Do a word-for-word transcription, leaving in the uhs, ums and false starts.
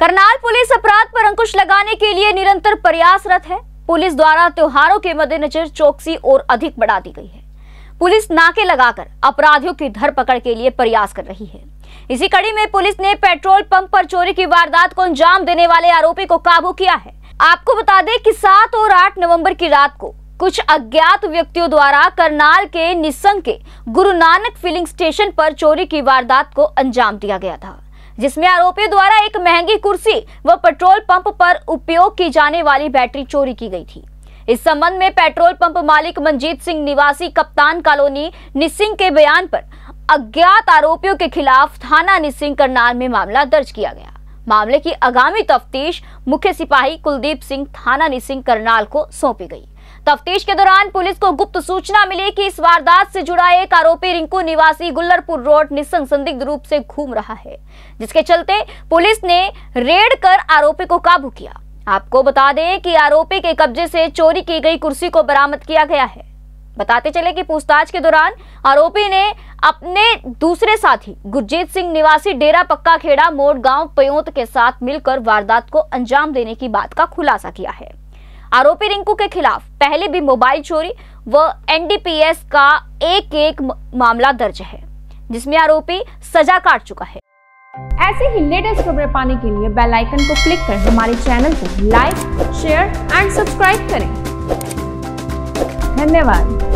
Karnal police अपराध पर अंकुश लगाने के लिए निरंतर प्रयासरत है। पुलिस द्वारा त्योहारों के मद्देनजर चौकसी और अधिक बढ़ा दी गई है। पुलिस नाके लगाकर अपराधियों की धरपकड़ के लिए प्रयास कर रही है। इसी कड़ी में पुलिस ने पेट्रोल पंप पर चोरी की वारदात को अंजाम देने वाले आरोपी को काबू किया है। आपको बता दें कि सात और आठ नवंबर की रात को कुछ अज्ञात व्यक्तियों द्वारा करनाल के निस्संग के गुरु नानक फिलिंग स्टेशन पर चोरी की वारदात को अंजाम दिया गया था, जिसमें आरोपियों द्वारा एक महंगी कुर्सी व पेट्रोल पंप पर उपयोग की जाने वाली बैटरी चोरी की गई थी। इस संबंध में पेट्रोल पंप मालिक मनजीत सिंह निवासी कप्तान कॉलोनी निस्सिंग के बयान पर अज्ञात आरोपियों के खिलाफ थाना निस्सिंग करनाल में मामला दर्ज किया गया। मामले की आगामी तफ्तीश मुख्य सिपाही कुलदीप सिंह थाना निस्सिंग करनाल को सौंपी गई। तफ्तीश के दौरान पुलिस को गुप्त सूचना मिली कि इस वारदात से जुड़ा एक आरोपी रिंकू निवासी गुल्लरपुर रोड निस्संग संदिग्ध रूप से घूम रहा है, जिसके चलते पुलिस ने रेड कर आरोपी को काबू किया। आपको बता दें कि आरोपी के कब्जे से चोरी की गई कुर्सी को बरामद किया गया है। बताते चले कि पूछताछ के दौरान आरोपी ने अपने दूसरे साथी गुरजीत सिंह निवासी डेरा पक्का खेड़ा मोड़ गांव पयोंत के साथ मिलकर वारदात को अंजाम देने की बात का खुलासा किया है। आरोपी रिंकू के खिलाफ पहले भी मोबाइल चोरी व एन डी पी एस का एक एक मामला दर्ज है, जिसमें आरोपी सजा काट चुका है। ऐसे ही लेटेस्ट खबरें पाने के लिए बेल आइकन को क्लिक कर हमारे चैनल को लाइक, शेयर एंड सब्सक्राइब करें। धन्यवाद।